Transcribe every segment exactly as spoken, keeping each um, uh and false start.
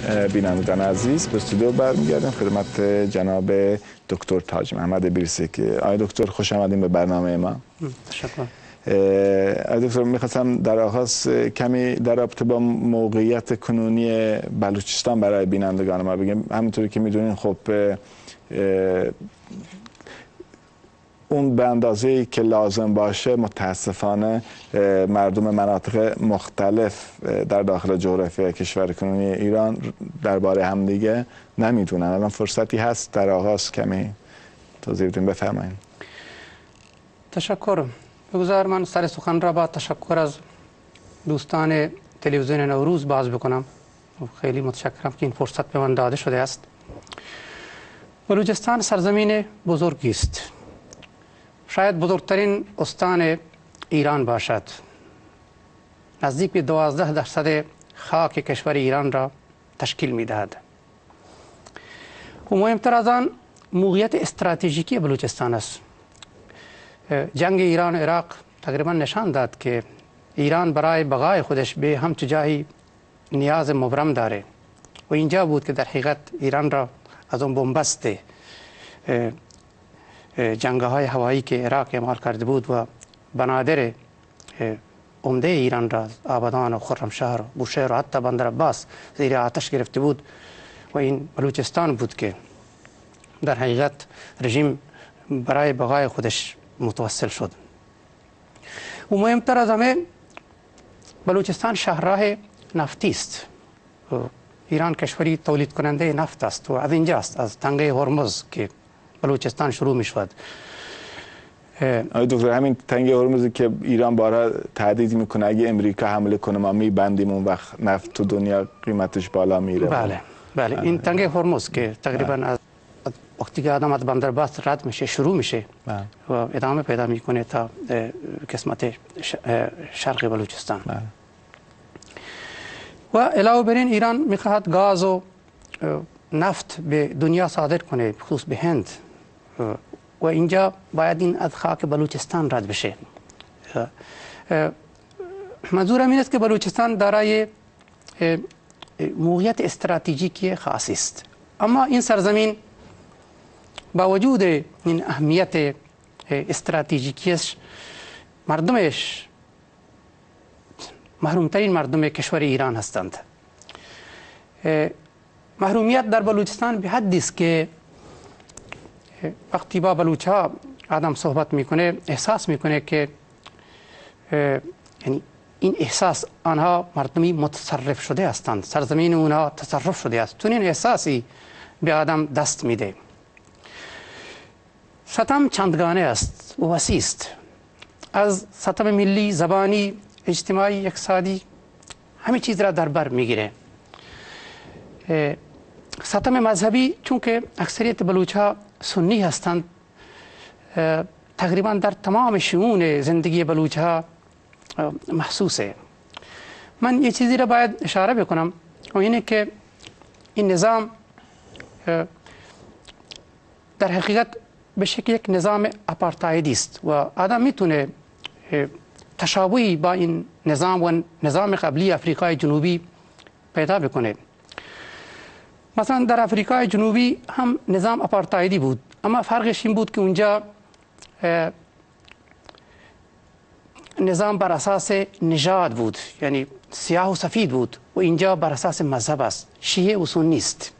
بینندگان عزیز به استودیو برمیگردیم خدمت جناب دکتر تاج محمد بیرسکی. آقای دکتر خوش آمدین به برنامه ما. تشکر. آقای دکتر میخواستم در آغاز کمی در رابطه با موقعیت کنونی بلوچستان برای بینندگان ما بگم. همونطوری که میدونین خب اون به اندازه‌ای که لازم باشه متاسفانه مردم مناطق مختلف در داخل جغرافیای کشور کنونی ایران درباره همدیگه نمیدونن. الان فرصتی هست در آغاز کمی توضیح بدین، بفرمایید. تشکر. بگذار من سر سخن را با تشکر از دوستان تلویزیون نوروز باز بکنم. خیلی متشکرم که این فرصت به من داده شده است. بلوچستان سرزمین بزرگی است. شاید بزرگترین استان ایران باشد. نزدیک به دوازده درصد خاک کشور ایران را تشکیل می دهد. و مهمتر از آن موقعیت استراتژیکی بلوچستان است. جنگ ایران و عراق تقریبا نشان داد که ایران برای بقای خودش به همچه جایی نیاز مبرم داره و اینجا بود که در حقیقت ایران را از اون بنبست جنگه های هوایی که عراق اعمال کرده بود و بنادر عمده ایران را آبادان و خرمشهر و بوشهر و حتی بندر عباس زیر آتش گرفته بود و این بلوچستان بود که در حقیقت رژیم برای بقای خودش متوسل شد. و مهمتر از همه بلوچستان شهرراه نفتی است. ایران کشوری تولید کننده نفت است و از اینجاست، از تنگه هرمز که بلوچستان شروع می شود. آقای دکتر همین تنگه هرمزی که ایران بارها تهدید میکنه اگه امریکا حمله کنه ما میبندیم اون وقت نفت تو دنیا قیمتش بالا میره. بله بله این تنگه هرمز که تقریبا از وقتی که آدم از بندر عباس رد میشه شروع میشه بله. و ادامه پیدا میکنه تا قسمت شرق بلوچستان. بله. و علاوه بر این ایران میخواهد گاز و نفت به دنیا صادر کنه، خصوص به هند، و اینجا باید این از خاک بلوچستان رد بشه. منظورم این است که بلوچستان دارای موقعیت استراتژیکی خاصی است، اما این سرزمین با وجود این اهمیت استراتژیکیش مردمش محرومترین مردم کشور ایران هستند. محرومیت در بلوچستان به حدی است که وقتی با بلوچ‌ها آدم صحبت میکنه احساس میکنه که یعنی این احساس آنها مردمی متصرف شده هستند، سرزمین اونها تصرف شده است. تو این احساسی به آدم دست میده. ستم چندگانه است و وسیع است، از ستم ملی، زبانی، اجتماعی، اقتصادی همه چیز را در بر میگیره. ستم مذهبی چون که اکثریت بلوچ‌ها سنی هستند، تقریبا در تمام شئون زندگی بلوچ‌ها محسوسه. من یه چیزی را باید اشاره بکنم و اینه که این نظام در حقیقت به شکل یک نظام آپارتایدی است و آدم میتونه تشابهی با این نظام و نظام قبلی آفریقای جنوبی پیدا بکنه. مثلا در آفریقای جنوبی هم نظام آپارتایدی بود، اما فرقش این بود که اونجا نظام بر اساس نژاد بود، یعنی سیاه و سفید بود، و اینجا بر اساس مذهب است، شیعه و سنی است.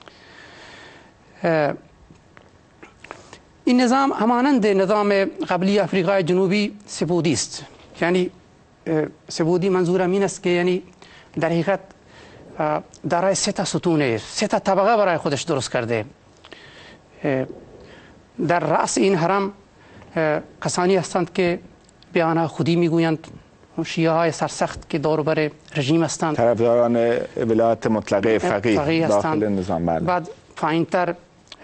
این نظام همانند نظام قبلی آفریقای جنوبی سبودی است. یعنی سبودی منظورم این است که یعنی در حقیقت دارای سه تا ستونه، سه تا طبقه برای خودش درست کرده. در رأس این حرم کسانی هستند که به آنها خودی میگویند، شیعه های سرسخت که دور بر رژیم هستند، طرفداران ولایت مطلقه فقیه داخل نظام. بله. بعد پایینتر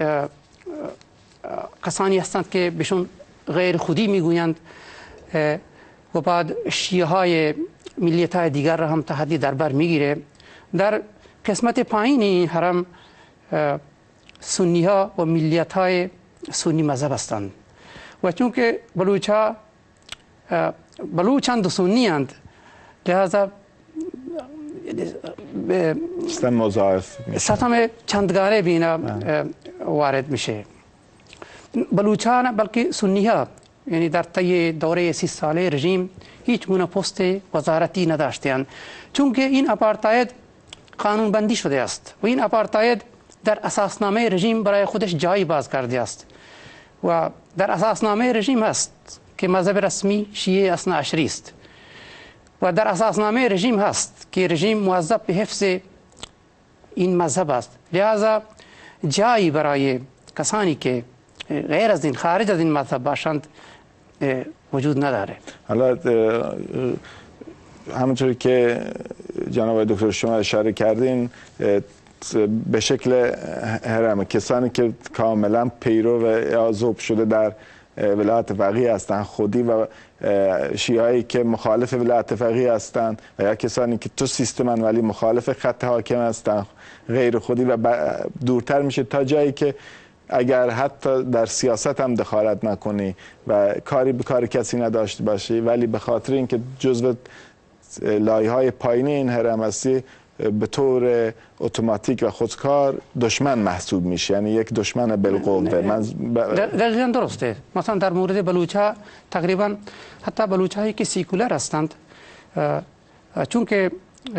کسانی هستند که بهشون غیر خودی میگویند و بعد شیعه های ملیت های دیگر را هم تحدی در بر میگیره. در قسمت پایین این حرم سنی ها و ملیت های سنی مذهب هستند و چون که بلوچ ها بلوچند و سنی اند، لہذا سیستم مضاعف ستم چندگانه بینا وارد میشه. بلوچ ها بلکه سنی ها یعنی در طی دوره سی ساله رژیم هیچ گونه پست وزارتی نداشتند، چون که این آپارتاید قانون بندی شده است و این آپارتاید در اساسنامه رژیم برای خودش جایی باز کرده است و در اساسنامه رژیم است که مذهب رسمی شیعه اثنا عشری است و در اساسنامه رژیم هست که رژیم موظف به حفظ این مذهب است. لذا جایی برای کسانی که غیر از این خارج از این مذهب باشند وجود نداره. حالا همونطوری که جناب دکتر شما اشاره کردین به شکل هرم کسانی که کاملا پیرو یا ذوب شده در ولایت فقیه هستند خودی و شیعهایی که مخالف ولایت فقیه هستند و یا کسانی که تو سیستمن ولی مخالف خط حاکم هستند غیر خودی و دورتر میشه تا جایی که اگر حتی در سیاست هم دخالت نکنی و کاری به کار کسی نداشته باشی ولی به خاطر اینکه جزو لایه‌های پایینی این هرم هستی به طور اتوماتیک و خودکار دشمن محسوب میشه، یعنی یک دشمن بالقوه. من دقیقاً درسته. مثلا در مورد بلوچ‌ها تقریبا حتی بلوچ‌هایی که سیکولر هستند چون که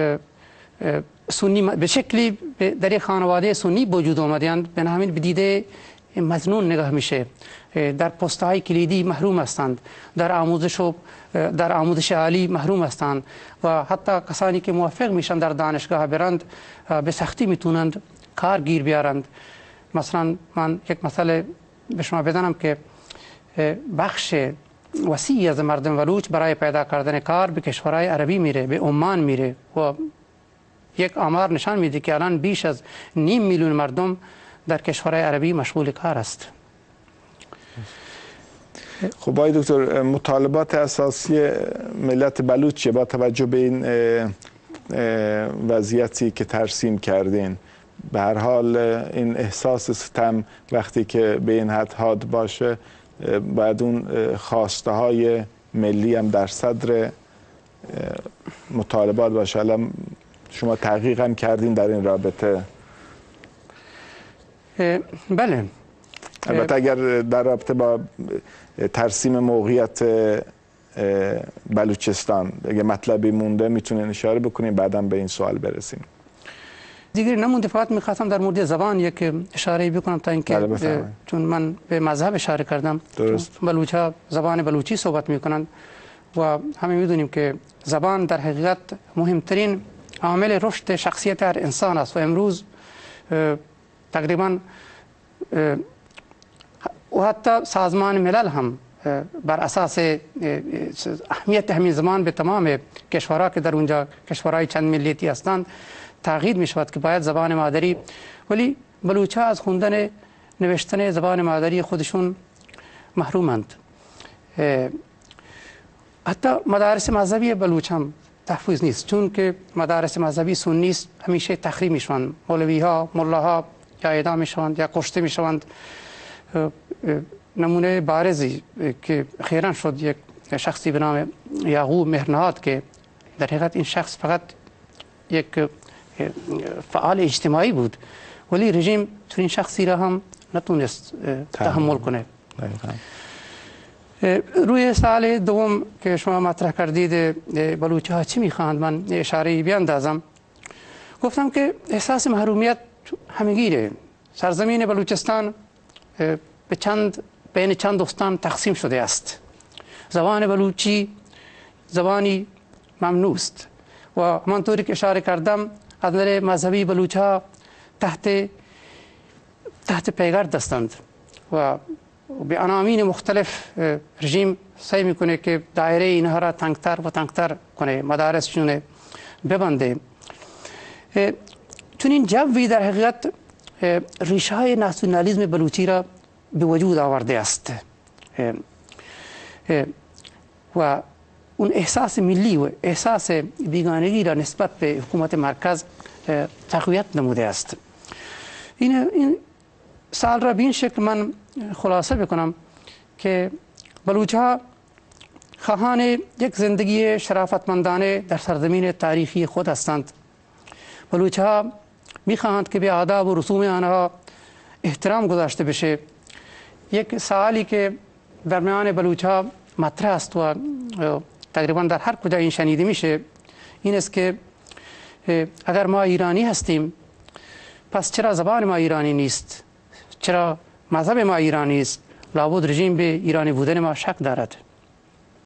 سنی به شکلی در یک خانواده سنی وجود آمدند به همین بدیده مظنون نگاه میشه، در پست‌های کلیدی محروم هستند، در آموزش و در آموزش عالی محروم هستند و حتی کسانی که موفق میشن در دانشگاه برند به سختی میتونند کار گیر بیارند. مثلا من یک مثال به شما بزنم که بخش وسیعی از مردم بلوچ برای پیدا کردن کار به کشورهای عربی میره، به عمان میره و یک آمار نشان میده که الان بیش از نیم میلیون مردم در کشورهای عربی مشغول کار است. خب آقای دکتر مطالبات اساسی ملت بلوچ با توجه به این وضعیتی که ترسیم کردین، به هر حال این احساس ستم وقتی که به این حد حاد باشه باید اون خواسته های ملی هم در صدر مطالبات باشه. الان شما تحقیق هم کردین در این رابطه؟ بله. البته اگر در رابطه با ترسیم موقعیت بلوچستان اگه مطلبی مونده میتونین اشاره بکنین بعدم به این سوال برسیم. دیگر نمونده، فقط میخواستم در مورد زبان یک اشاره بکنم تا اینکه چون من به مذهب اشاره کردم. درست. بلوچ‌ها زبان بلوچی صحبت میکنند و همه میدونیم که زبان در حقیقت مهمترین عامل رشد شخصیت هر انسان است و امروز تقریبا و حتی سازمان ملل هم بر اساس اهمیت همین زبان به تمام کشورها که در اونجا کشورهای چند ملیتی هستند تاکید می شود که باید زبان مادری، ولی بلوچ‌ها از خوندن نوشتن زبان مادری خودشون محرومند. حتی مدارس مذهبی بلوچ هم تحفظ نیست، چون که مدارس مذهبی سنی است، همیشه تخریب می شوند، مولوی ها ملاها یا اعدام می شوند یا کشته می شوند. نمونه بارزی که خیران شد یک شخصی به نام یعقوب مهرنهاد که در حقیقت این شخص فقط یک فعال اجتماعی بود ولی رژیم تو این شخصی را هم نتونست تحمل کنه. روی سال دوم که شما مطرح کردید بلوچ ها چی میخواند، من اشاره بیاندازم. گفتم که احساس محرومیت همگیره. سرزمین بلوچستان به چند بین چند استان تقسیم شده است. زبان بلوچی زبانی ممنوع است و همانطوری که اشاره کردم از نظر مذهبی بلوچ ها تحت تحت پیگرد هستند و به عناوین مختلف رژیم سعی میکنه که دایره اینها را تنگتر و تنگتر کنه، مدارسشون ببنده. چون این جوی در حقیقت ریشه های ناسیونالیسم بلوچی را به وجود آورده است و اون احساس ملی و احساس بیگانگی را نسبت به حکومت مرکز تقویت نموده است. این این سال را به این شکل من خلاصه بکنم که بلوچ ها خواهان یک زندگی شرافتمندانه در سرزمین تاریخی خود هستند بلوچ ها میخواهند که به آداب و رسوم آنها احترام گذاشته بشه. یک سوالی که در میان بلوچ ها مطرح است و تقریبا در هر کجا این شنیده میشه این است که اگر ما ایرانی هستیم پس چرا زبان ما ایرانی نیست؟ چرا مذهب ما ایرانی است؟ لابد رژیم به ایرانی بودن ما شک دارد.